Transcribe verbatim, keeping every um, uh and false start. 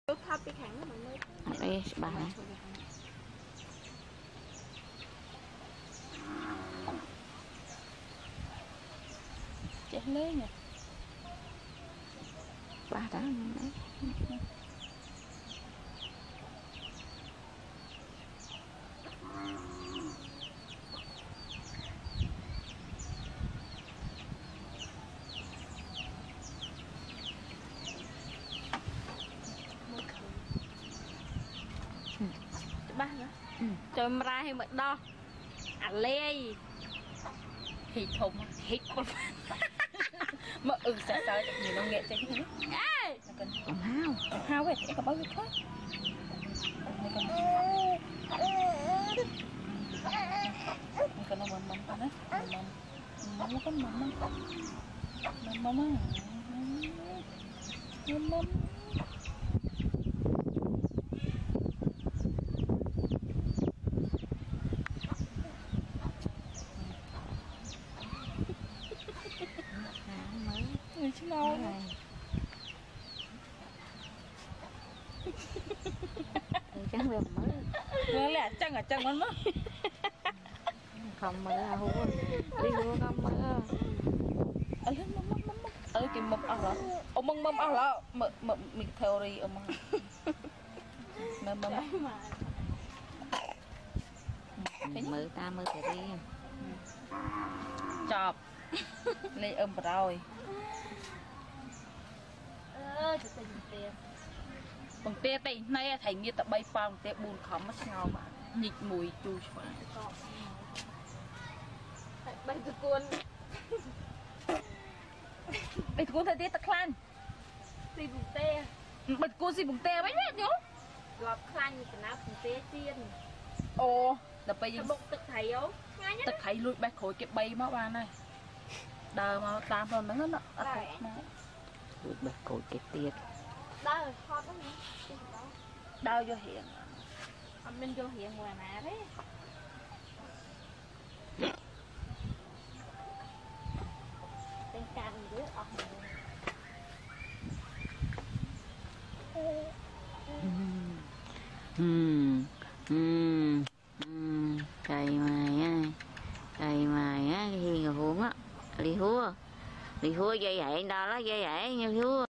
Tôi thắp cái kháng nó mới đây bà chết lấy nè bà đó đấy ba nữa trời mà ra hay mệt đo à lê thịt thùng thịt mà ừ sợ sợ nhiều nông nghệ chơi cái gì ê còn hao còn hao vậy em có bao nhiêu khác còn nó mầm mầm con á mầm mầm nó có mầm mầm mầm mầm mầm mầm người chứ đâu này trắng về mới nó là chân ở chânมันmất không mơ hú đi hú không mơ ở lên mắm mắm mắm ở cái mắm ở đó ông mắm mắm ở đó mợ mợ mình theo đi ông mắm mắm mắm mơ ta mơ phải đi chọc lấy ôm rồi ơ cho tình tiền bằng tia tay này thành như tập bay phong tia buồn khóm mất nhau mà nhịp mùi chui quá bay từ cuốn bay từ cuốn thời tiết tật khan xì bùng tê bật cuốn xì bùng tê bánh mệt nhú gọt khan như cái nào bùng tê tiên ồ đập bay bụng tật thấy không tật thấy lùi bay khối cái bay máu ba này đờ mà tam phần nó nó lùi bay khối cái tiệt đờ hot đó nè đau vô hiện anh minh vô hiện ngoài nè đấy tên can đứa ọt ừm ừm ừm cày mày á cày mày á khi người huống á đi húa đi húa dây vậy đó đó dây vậy như húa